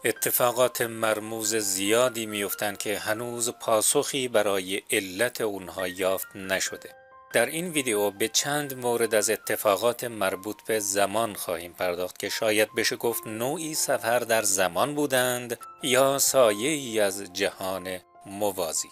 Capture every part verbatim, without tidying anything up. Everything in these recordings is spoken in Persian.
اتفاقات مرموز زیادی میفتند که هنوز پاسخی برای علت اونها یافت نشده. در این ویدیو به چند مورد از اتفاقات مربوط به زمان خواهیم پرداخت که شاید بشه گفت نوعی سفر در زمان بودند یا سایه‌ای از جهان موازی.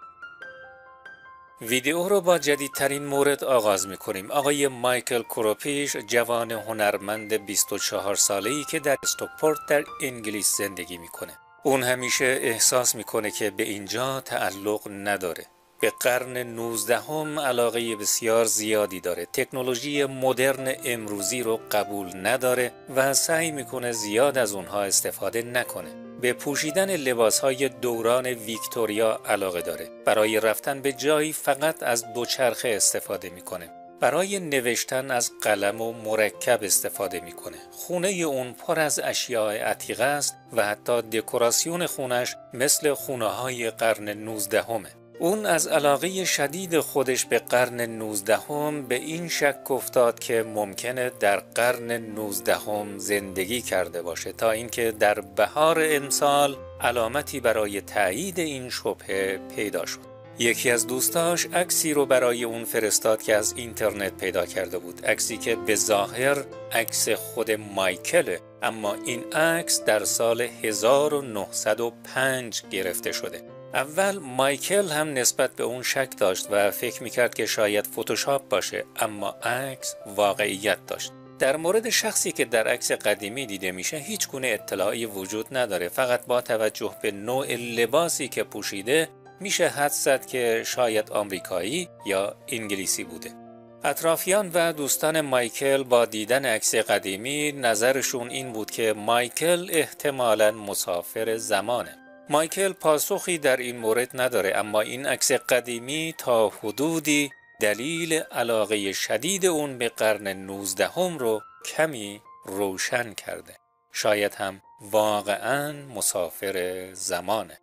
ویدیو رو با جدیدترین مورد آغاز می‌کنیم. آقای مایکل کروپیش، جوان هنرمند بیست و چهار ساله‌ای که در استوکپورت در انگلیس زندگی می‌کنه. اون همیشه احساس می‌کنه که به اینجا تعلق نداره. به قرن نوزدهم علاقه بسیار زیادی داره. تکنولوژی مدرن امروزی رو قبول نداره و سعی می‌کنه زیاد از اونها استفاده نکنه. به پوشیدن لباس‌های دوران ویکتوریا علاقه داره. برای رفتن به جایی فقط از دوچرخه استفاده میکنه. برای نوشتن از قلم و مرکب استفاده میکنه. خونه اون پر از اشیاء عتیقه است و حتی دکوراسیون خونش مثل خونه‌های قرن نوزدهمه. اون از علاقه شدید خودش به قرن نوزدهم به این شک افتاد که ممکنه در قرن نوزدهم زندگی کرده باشه تا اینکه در بهار امسال علامتی برای تایید این شبهه پیدا شد. یکی از دوستاش عکسی رو برای اون فرستاد که از اینترنت پیدا کرده بود. عکسی که به ظاهر عکس خود مایکله، اما این عکس در سال هزار و نهصد و پنج گرفته شده. اول مایکل هم نسبت به اون شک داشت و فکر میکرد که شاید فتوشاپ باشه، اما عکس واقعیت داشت. در مورد شخصی که در عکس قدیمی دیده میشه هیچ گونه اطلاعی وجود نداره، فقط با توجه به نوع لباسی که پوشیده میشه حدس زد که شاید آمریکایی یا انگلیسی بوده. اطرافیان و دوستان مایکل با دیدن عکس قدیمی نظرشون این بود که مایکل احتمالاً مسافر زمانه. مایکل پاسخی در این مورد نداره، اما این عکس قدیمی تا حدودی دلیل علاقه شدید اون به قرن نوزدهم رو کمی روشن کرده. شاید هم واقعاً مسافر زمانه.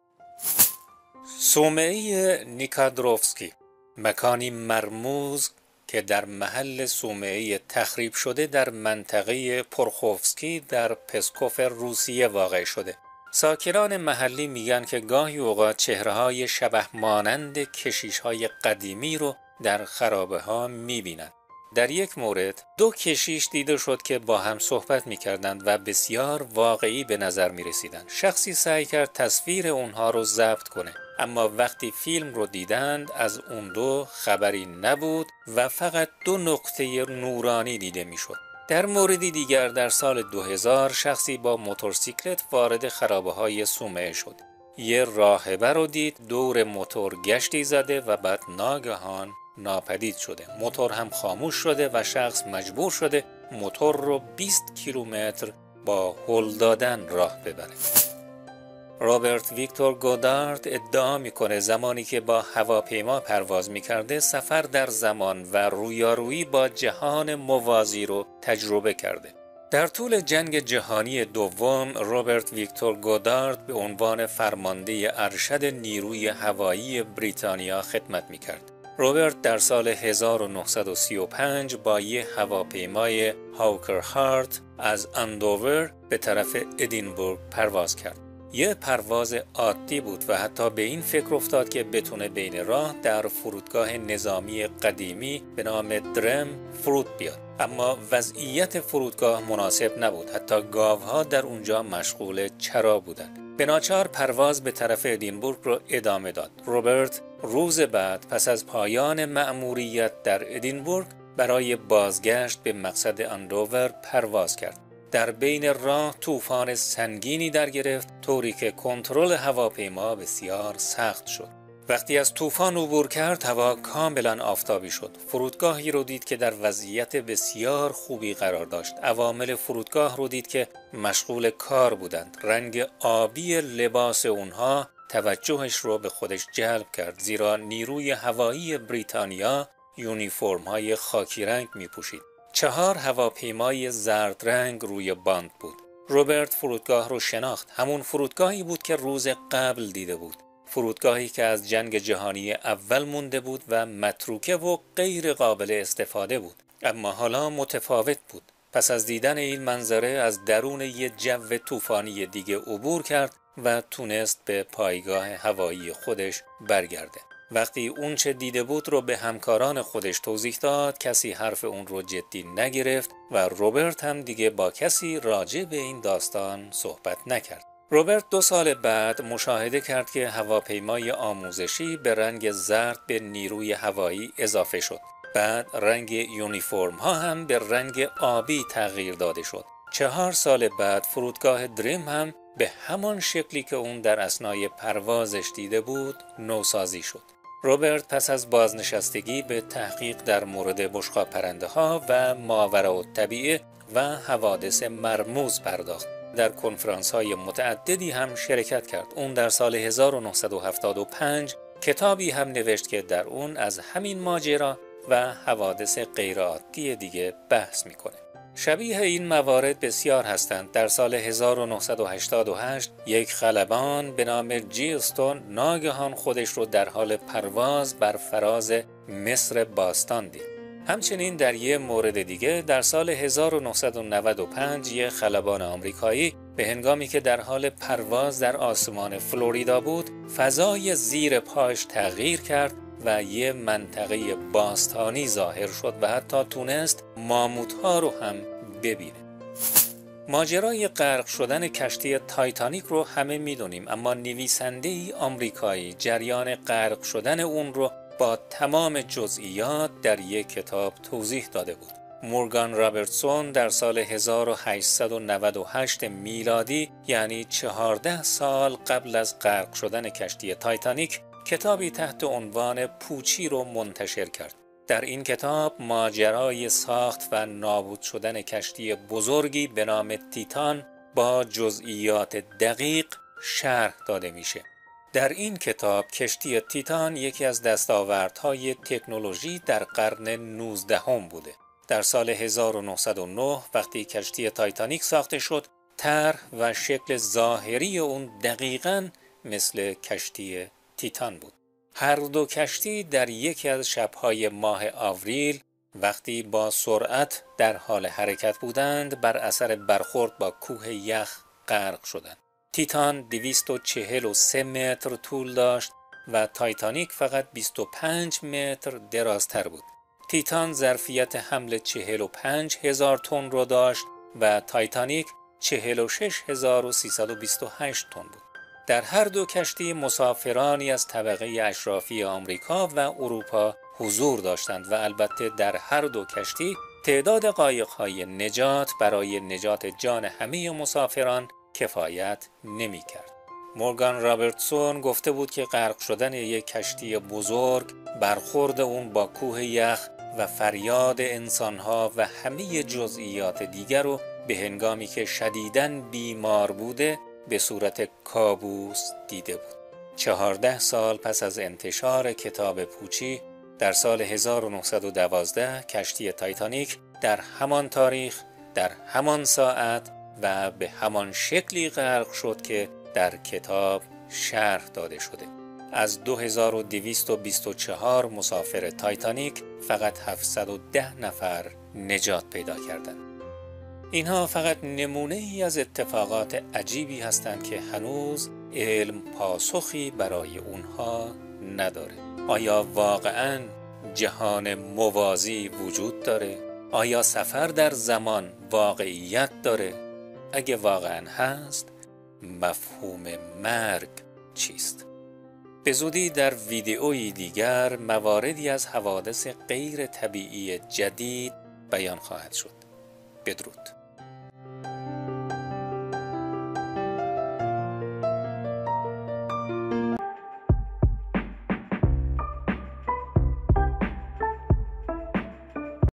صومعه نیکادروفسکی، مکانی مرموز که در محل صومعه تخریب شده در منطقه پرخوفسکی در پسکوف روسیه واقع شده. ساکنان محلی میگن که گاهی اوقات چهره‌های شبح مانند کشیش‌های قدیمی رو در خرابه ها میبینن. در یک مورد دو کشیش دیده شد که با هم صحبت میکردند و بسیار واقعی به نظر میرسیدند. شخصی سعی کرد تصویر اونها رو ضبط کنه، اما وقتی فیلم رو دیدند از اون دو خبری نبود و فقط دو نقطه نورانی دیده میشد. در موردی دیگر در سال دو هزار شخصی با موتورسیکلت وارد خرابه های صومعه شد. یه راهبه رو دید دور موتور گشتی زده و بعد ناگهان ناپدید شده. موتور هم خاموش شده و شخص مجبور شده موتور رو بیست کیلومتر با هل دادن راه ببره. رابرت ویکتور گودارد ادعا میکنه زمانی که با هواپیما پرواز میکرده سفر در زمان و رویارویی با جهان موازی رو تجربه کرده. در طول جنگ جهانی دوم رابرت ویکتور گودارد به عنوان فرمانده ارشد نیروی هوایی بریتانیا خدمت میکرد. رابرت در سال هزار و نهصد و سی و پنج با یه هواپیمای هاوکر هارت از اندوور به طرف ادینبورگ پرواز کرد. یه پرواز عادی بود و حتی به این فکر افتاد که بتونه بین راه در فرودگاه نظامی قدیمی به نام درم فرود بیاد، اما وضعیت فرودگاه مناسب نبود. حتی گاوها در اونجا مشغول چرا بودند. به ناچار پرواز به طرف ادینبورگ رو ادامه داد. رابرت روز بعد پس از پایان مأموریت در ادینبورگ برای بازگشت به مقصد اندوور پرواز کرد. در بین راه طوفان سنگینی در گرفت، طوری که کنترل هواپیما بسیار سخت شد. وقتی از طوفان عبور کرد هوا کاملا آفتابی شد. فرودگاهی رو دید که در وضعیت بسیار خوبی قرار داشت. عوامل فرودگاه رو دید که مشغول کار بودند. رنگ آبی لباس اونها توجهش رو به خودش جلب کرد، زیرا نیروی هوایی بریتانیا یونیفرم های خاکی رنگ می پوشید. چهار هواپیمای زرد رنگ روی باند بود. رابرت فرودگاه رو شناخت. همون فرودگاهی بود که روز قبل دیده بود. فرودگاهی که از جنگ جهانی اول مونده بود و متروکه و غیر قابل استفاده بود. اما حالا متفاوت بود. پس از دیدن این منظره از درون یک جو طوفانی دیگه عبور کرد و تونست به پایگاه هوایی خودش برگرده. وقتی اون چه دیده بود رو به همکاران خودش توضیح داد، کسی حرف اون رو جدی نگرفت و روبرت هم دیگه با کسی راجع به این داستان صحبت نکرد. روبرت دو سال بعد مشاهده کرد که هواپیمای آموزشی به رنگ زرد به نیروی هوایی اضافه شد. بعد رنگ یونیفرم ها هم به رنگ آبی تغییر داده شد. چهار سال بعد فرودگاه دریم هم به همان شکلی که اون در اثنای پروازش دیده بود نوسازی شد. روبرت پس از بازنشستگی به تحقیق در مورد بشقاب پرنده ها و ماوراءالطبیعه و حوادث مرموز پرداخت. در کنفرانس های متعددی هم شرکت کرد. اون در سال هزار و نهصد و هفتاد و پنج کتابی هم نوشت که در اون از همین ماجرا و حوادث غیرعادی دیگه بحث میکنه. شبیه این موارد بسیار هستند. در سال هزار و نهصد و هشتاد و هشت یک خلبان به نام جیلستون ناگهان خودش رو در حال پرواز بر فراز مصر باستان دید. همچنین در یک مورد دیگه در سال هزار و نهصد و نود و پنج یک خلبان آمریکایی به هنگامی که در حال پرواز در آسمان فلوریدا بود، فضای زیر پاش تغییر کرد و یه منطقه باستانی ظاهر شد و حتی تونست ماموت‌ها رو هم ببینه. ماجرای غرق شدن کشتی تایتانیک رو همه میدونیم، اما نویسنده‌ای آمریکایی جریان غرق شدن اون رو با تمام جزئیات در یک کتاب توضیح داده بود. مورگان رابرتسون در سال هزار و هشتصد و نود و هشت میلادی، یعنی چهارده سال قبل از غرق شدن کشتی تایتانیک، کتابی تحت عنوان پوچی رو منتشر کرد. در این کتاب ماجرای ساخت و نابود شدن کشتی بزرگی به نام تیتان با جزئیات دقیق شرح داده میشه. در این کتاب کشتی تیتان یکی از دستاوردهای تکنولوژی در قرن نوزدهم بوده. در سال هزار و نهصد و نه وقتی کشتی تایتانیک ساخته شد، طرح و شکل ظاهری اون دقیقاً مثل کشتی تیتان بود. هر دو کشتی در یکی از شب‌های ماه آوریل وقتی با سرعت در حال حرکت بودند، بر اثر برخورد با کوه یخ غرق شدند. تیتان دویست و چهل و سه متر طول داشت و تایتانیک فقط بیست و پنج متر درازتر بود. تیتان ظرفیت حمل چهل و پنج هزار تن را داشت و تایتانیک چهل و شش هزار و سیصد و بیست و هشت تن بود. در هر دو کشتی مسافرانی از طبقه اشرافی آمریکا و اروپا حضور داشتند و البته در هر دو کشتی تعداد قایق‌های نجات برای نجات جان همه مسافران کفایت نمی کرد. مورگان رابرتسون گفته بود که غرق شدن یک کشتی بزرگ، برخورد اون با کوه یخ و فریاد انسانها و همه جزئیات دیگر رو به هنگامی که شدیداً بیمار بوده به صورت کابوس دیده بود. چهارده سال پس از انتشار کتاب پوچی در سال هزار و نهصد و دوازده کشتی تایتانیک در همان تاریخ، در همان ساعت و به همان شکلی غرق شد که در کتاب شرح داده شده. از دو هزار و دویست و بیست و چهار مسافر تایتانیک فقط هفتصد و ده نفر نجات پیدا کردند. اینها فقط نمونه ای از اتفاقات عجیبی هستند که هنوز علم پاسخی برای اونها نداره. آیا واقعاً جهان موازی وجود داره؟ آیا سفر در زمان واقعیت داره؟ اگه واقعاً هست، مفهوم مرگ چیست؟ به زودی در ویدئویی دیگر مواردی از حوادث غیر طبیعی جدید بیان خواهد شد. بدرود.